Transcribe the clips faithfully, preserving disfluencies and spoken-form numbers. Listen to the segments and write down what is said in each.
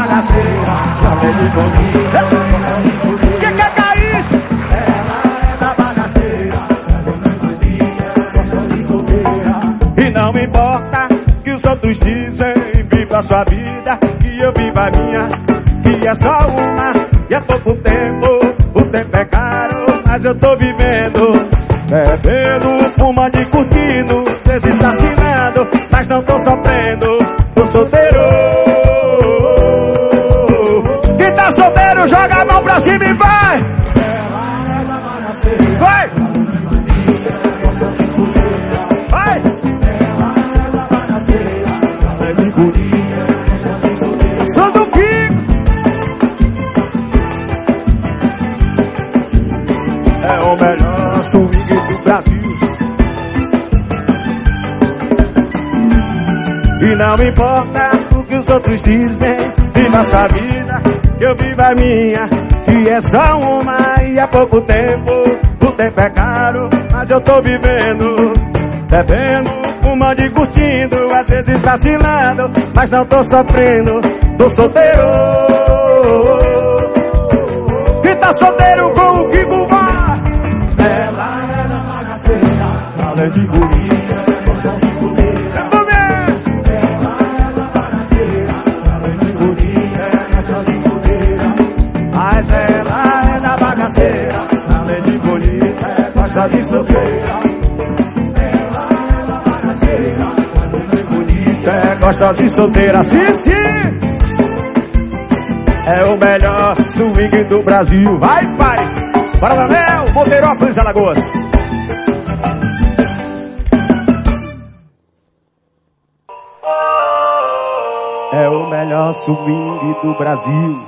bagaceira, ela é de bonita, gosta de fuder. Que que é isso? Ela é da bagaceira, ela é de bonita, gosta de solteira. E não me importa que os outros dizem, viva a sua vida, que eu vivo a minha, que é só uma, e é pouco tempo, o tempo é caro, mas eu tô vivendo, bebendo, fumando e curtindo, vezes assinando, mas não tô sofrendo, tô solteiro. Quem tá solteiro, joga a mão pra cima e vai! Ela é da bagaceira, Vai! ela é de bonita, gosta de solteira. Vai! Ela é da bagaceira, ela é de bonita, gosta de solteira. Sou do Kiko! É o melhor swing do Brasil. E não me importa o que os outros dizem, viva a sua vida, eu vivo a minha, que é só uma e há pouco tempo, o tempo é caro, mas eu tô vivendo, bebendo, fumando e curtindo, às vezes vacilando, mas não tô sofrendo, tô solteiro. Quem tá solteiro com o Kiko vai! Ela é da bagaceira, ela é de bonita, gosta de solteira. Mas ela é da bagaceira, além de bonita, gosta de solteira. Ela é da bagaceira, além de bonita, Gosta de solteira, sim, sim. É o melhor swing do Brasil. Vai, pai! Bora, Manel, Monteirópolis, Alagoas. É o melhor swing do Brasil.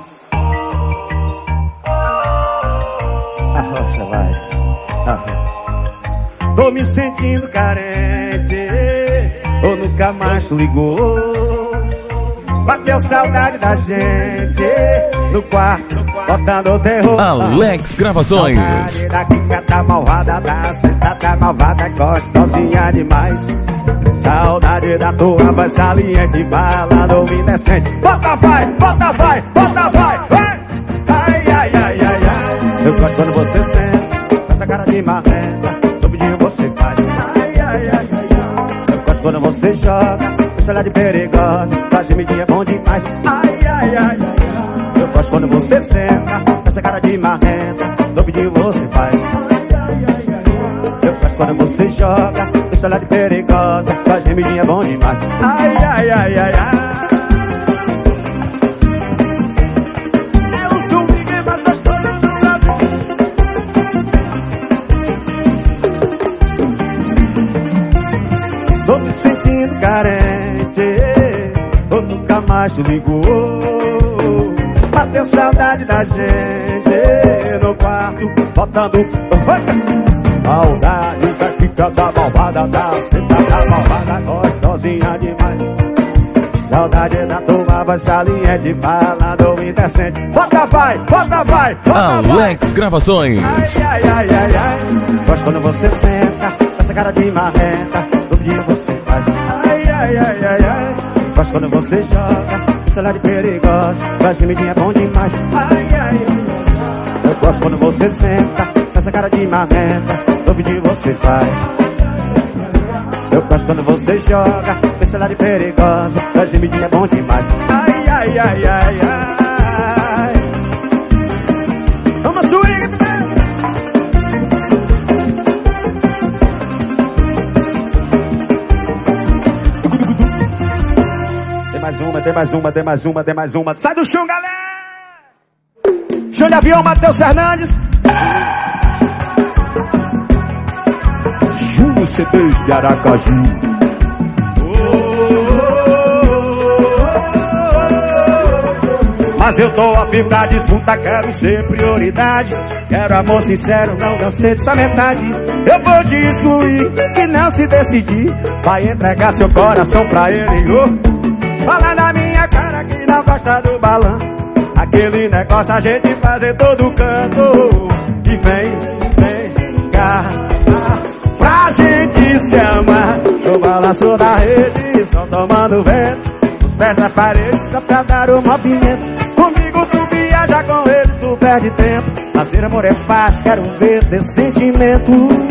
Arrocha, vai. Arrocha. Tô me sentindo carente, ou nunca mais tu ligou. Bateu saudade da gente no quarto, botando o terror. Alex Gravações. Saudade da Kika tá malvada, da sentada malvada, gostosinha demais. Saudade da tua voz saliente, balada indecente. Bota vai, bota vai, bota vai, vai. Ai, ai, ai, ai, ai. Eu gosto quando você senta, com essa cara de marrenta, todo dia você faz. Ai, ai, ai, ai, ai. Eu gosto quando você joga, esse olhar de perigosa, tua gemidinha é bom demais. Ai, ai, ai, ai, ai. Eu gosto quando você senta, com essa cara de marrenta, todo dia você faz. Eu gosto quando você joga, esse olhar de perigosa, tua gemidinha é bom demais. Ai, ai, ai, ai, ai. Eu sou o Miguel mais gostoso do Brasil. Tô me sentindo carente, ou nunca mais tu ligou. Bateu saudade da gente no quarto, botando saudade da Kika da malvada, da sentada malvada, gostosinha demais. Saudade da tua voz saliente, falando indecente. Bota vai, bota vai, bota vai. Alex Gravações. Ai, ai, ai, ai, ai. Gosto quando você senta, com essa cara de marrenta, todo dia você faz. Ai, ai, ai, ai, ai. Gosto quando você joga, esse olhar de perigosa, tua gemidinha é bom demais. Ai, ai, ai, ai. Eu gosto quando você senta, com essa cara de marrenta, todo dia você faz. Eu gosto quando você joga, esse olhar de perigosa, tua gemidinha é bom demais. Ai, ai, ai, ai, ai. Vamos swing, tem mais uma, tem mais uma, tem mais uma, tem mais uma. Sai do chão, galera! Show de avião, Matheus Fernandes. Júnior C Ds de Aracaju. Mas eu tô a fim pra disputa, quero ser prioridade. Quero amor sincero, não cansei dessa metade. Eu vou te excluir, se não se decidir. Vai entregar seu coração pra ele, oh. Fala na minha cara que não gosta do balão. Aquele negócio a gente faz em todo canto. E vem, vem cá, pra gente se amar. No balanço da rede, só tomando vento. os pés na parede só pra dar o movimento. Comigo tu viaja, com ele tu perde tempo. Fazer amor é fácil, quero ver desse sentimento.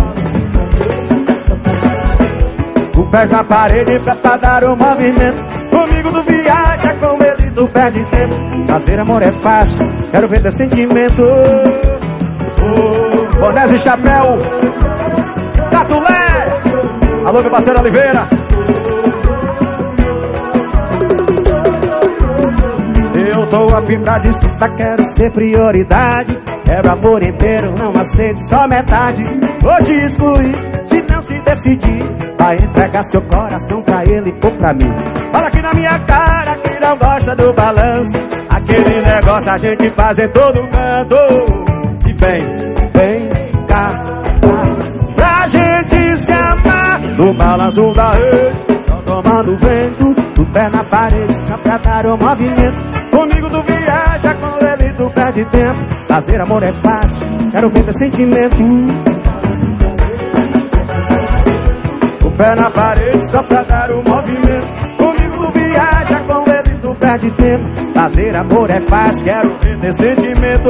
Os pés na parede só pra dar o movimento. Comigo tu viaja, com ele tu perde tempo. Fazer amor é fácil, quero ver desse sentimento. Oh, bonés e chapéu, Catulé. Alô, meu parceiro Oliveira. Eu tô afim pra disputar, quero ser prioridade. Quero amor inteiro, não aceito só metade. Vou te excluir, se não se decidir. Vai entregar seu coração pra ele ou pra mim. Fala aqui na minha cara que não gosta do balanço. Aquele negócio a gente faz em todo canto. E vem, vem cá, pra gente se amar no balanço da rede. Tô tomando vento, do pé na parede só pra dar o movimento. Comigo tu viaja, com ele tu perde tempo. Fazer amor é fácil, quero ver teu sentimento. O pé na parede só pra dar o movimento. Comigo tu viaja, com ele tu perde tempo. Fazer amor é fácil, quero ver teu sentimento.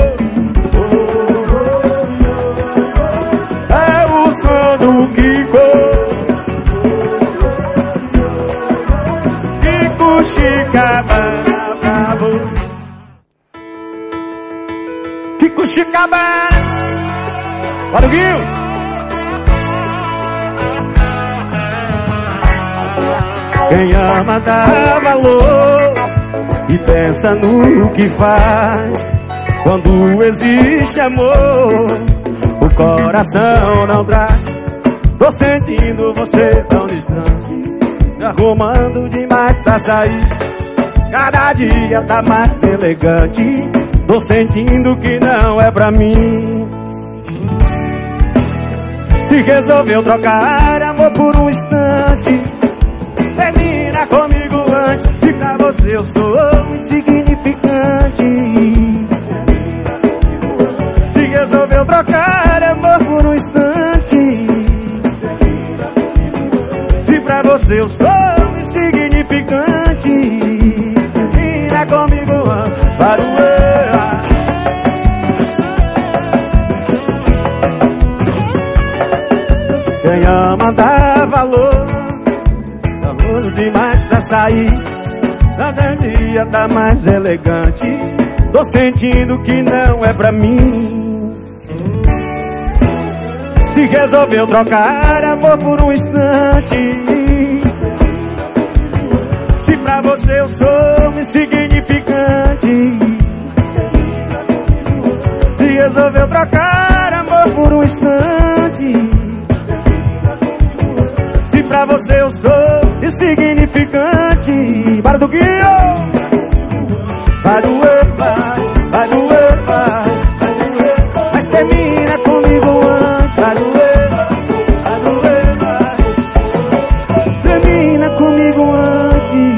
É o som do Kiko, Kiko Chicabana. Kiko Chicabana. Olha o Guinho. Quem ama dá valor e pensa no que faz. Quando existe amor, o coração não traz. Tô sentindo você tão distante, me arrumando demais pra sair. Cada dia tá mais elegante. Tô sentindo que não é pra mim. Se resolveu trocar amor por um instante, termina comigo antes. Se pra você eu sou insignificante. Se resolveu trocar amor por um instante, se pra você eu sou insignificante, termina comigo antes. Saruê. Quem ama dá valor, valor demais pra sair. Cada dia tá mais elegante. Tô sentindo que não é pra mim. Se resolveu trocar amor por um instante, se pra você eu sou insignificante. Se resolveu trocar amor por um instante, se pra você eu sou insignificante. Para do Guinho. Vai doer, vai, vai doer, vai, vai doer. Mas termina comigo antes. Vai doer, vai doer, vai. Termina comigo antes.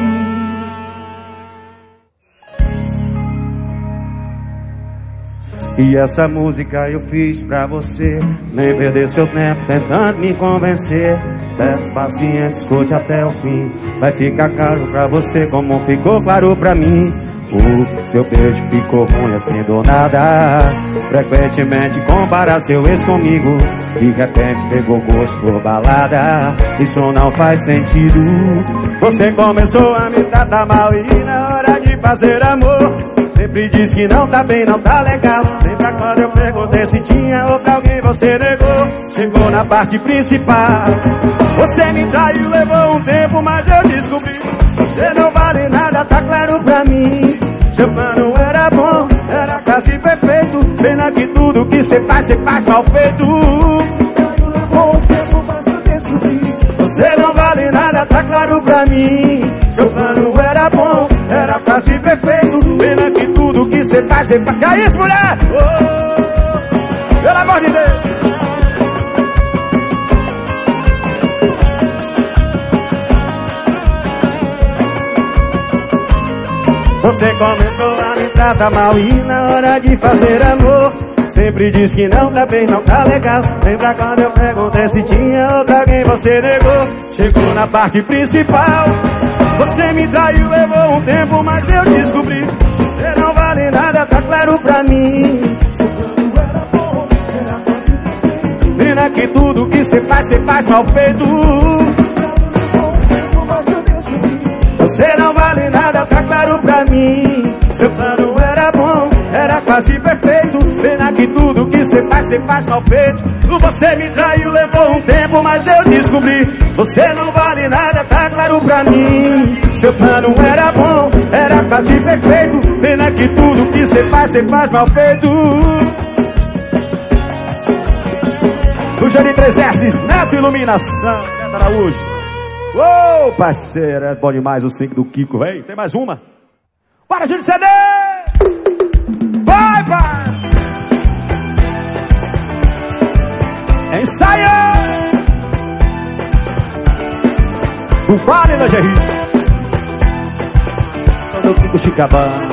E essa música eu fiz pra você nem perder seu tempo tentando me convencer. Peço paciência, escute até o fim. Vai ficar claro pra você como ficou claro pra mim. O seu beijo ficou ruim assim do nada. Frequentemente compara seu ex comigo. De repente pegou gosto por balada. Isso não faz sentido. Você começou a me tratar mal e na hora de fazer amor sempre diz que não tá bem, não tá legal. Lembra quando eu perguntei se tinha ou pra alguém você negou? Chegou na parte principal. Você me traiu, levou um tempo, mas eu descobri. Você não vale nada, tá claro pra mim. Seu plano era bom, era quase perfeito. Pena que tudo que cê faz, cê faz mal feito. Levou um tempo, mas eu descobri. Você não vale nada, tá claro pra mim. Seu plano era bom, era quase perfeito. Pena que tudo que cê faz, cê faz. Que é isso, mulher? Oh, pelo amor de Deus. Você começou a me tratar mal e na hora de fazer amor sempre diz que não tá bem, não tá legal. Lembra quando eu perguntei se tinha outra alguém, você negou. Chegou na parte principal. Você me traiu, levou um tempo, mas eu descobri. Você não vale nada, tá claro pra mim. Seu plano era bom, era quase perfeito. Pena que tudo que cê faz, cê faz mal feito. Você não vale nada, tá claro pra mim. Seu plano era bom, era quase perfeito. Pena que tudo que cê faz, cê faz mal feito. Você me traiu, levou um tempo, mas eu descobri. Você não vale nada, tá claro pra mim. Seu plano era bom, era quase perfeito. Pena que tudo que cê faz, cê faz mal feito. O Jari três S, Neto Iluminação, Neto Araújo. Ô, parceiro, é bom demais o cinco do Kiko, vem. Tem mais uma. Bora, Júlio C D! Vai, pai! Ensaia! O Vale da Gerri. Só do Kiko Chicabana.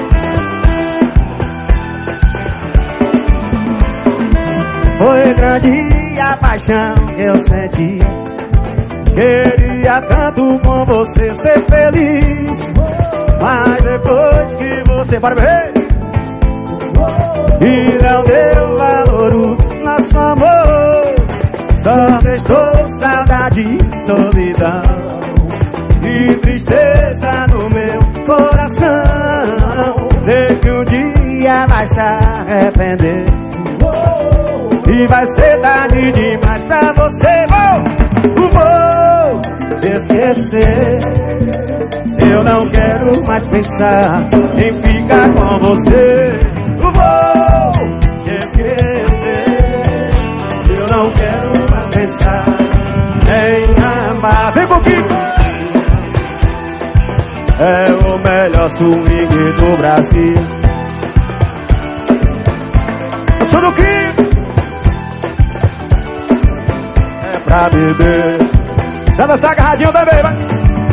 Foi grande a paixão que eu senti. Queria tanto com você ser feliz, mas depois que você... Bora, ver! E não deu valor o nosso amor. Só restou saudade, solidão e tristeza no meu coração. Sei que um dia vai se arrepender e vai ser tarde demais pra você. Vou, vou te esquecer. Eu não quero mais pensar em ficar com você. Vou te esquecer. Eu não quero mais pensar em amar. Vem comigo. É o melhor swing do Brasil. Eu sou do Kiko. É pra beber. Já dançar agarradinho também, vai.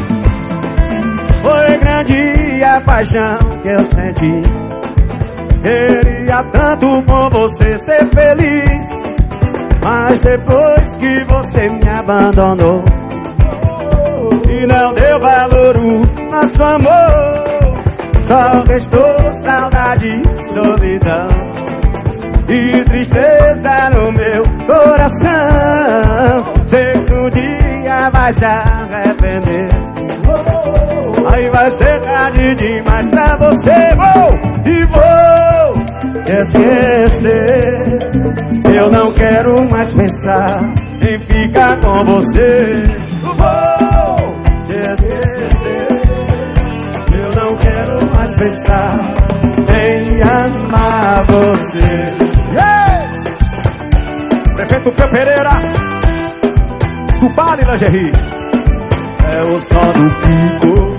Foi grande a paixão que eu senti. Queria tanto com você ser feliz, mas depois que você me abandonou e não deu valor o nosso amor, só restou saudade, solidão e tristeza no meu coração. Sei que um dia vai se arrepender, aí vai ser tarde demais pra você. Vou e vou te esquecer. Eu não quero mais pensar em ficar com você. Vou te esquecer. Eu não quero mais pensar em amar você. Yeah! Prefeito Peu Pereira, do Vale da Gerri. É o som do Kiko,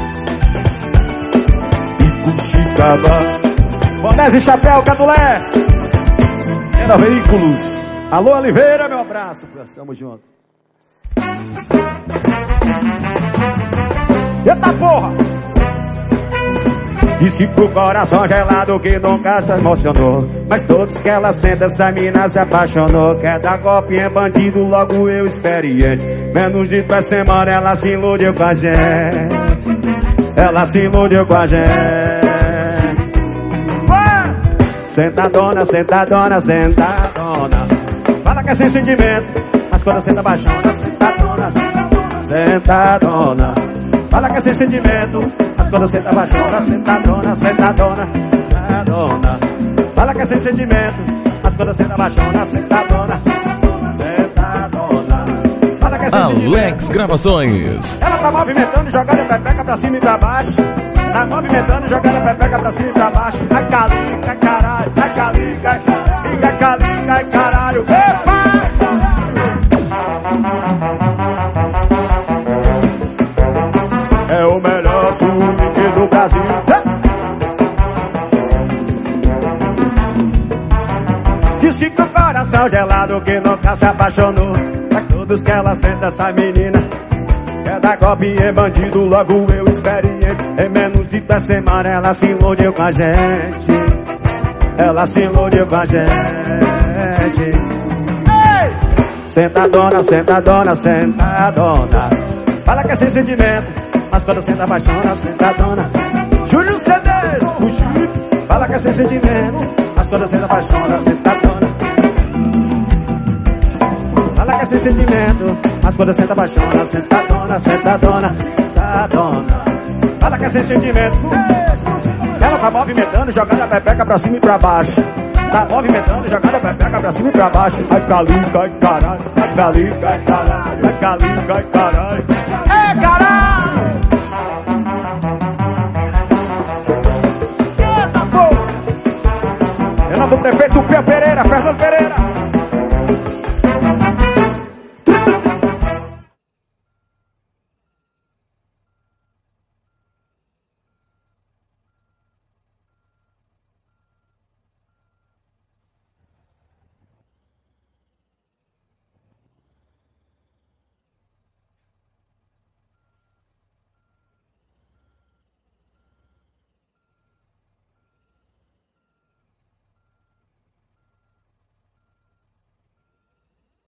Kiko Chicabana. Bonés e chapéu, Cadulé. Era Veículos. Alô, Oliveira, meu abraço. Tamo junto. Eita porra! Disse pro coração gelado que nunca se emocionou, mas todos que ela sente, essa mina se apaixonou. Quer dar golpe em bandido, logo eu experiente. Menos de duas semanas ela se iludiu com a gente. Ela se iludiu com a gente. Ué! Sentadona, sentadona, sentadona. Fala que é sem sentimento, mas quando senta baixona. Sentadona, sentadona, sentadona. Fala que é sem sentimento, mas quando você tá baixona. Sentadona, sentadona, sentadona. Fala que é sem sentimento, mas quando você tá baixona. Sentadona, sentadona, sentadona. Fala que é sem sentimento. Alex Gravações. Ela tá movimentando, jogando a pepeca pra cima e pra baixo. Tá movimentando, jogando a pepeca pra cima e pra baixo. Ai calica, caralho, ai calica, ai calica, ai caralho. Epa! É o melhor swing do Brasil. Disse que o coração gelado que nunca se apaixonou, mas todos que ela sente, essa menina quer dar golpe em bandido, logo eu experiente. Em menos de duas semanas ela se iludiu com a gente. Ela se iludiu com a gente. Ei! Sentadona, sentadona, sentadona. Fala que é sem sentimento, mas quando senta apaixona, sentadona. Júlio C Ds, o Júlio, fala que é sem sentimento, mas quando senta apaixona, sentadona. Fala que é sem sentimento, mas quando senta apaixona, sentadona, sentadona, sentadona. Fala que é sem sentimento. Ela tá movimentando, jogando a pepeca pra cima e pra baixo. Tá movimentando, jogando a pepeca pra cima e pra baixo. Ai, cali, cai, caralho. Ai, cali, cai, caralho. Ai, cali, cai, caralho. É, caralho! Eita, pô! Renato Prefeito.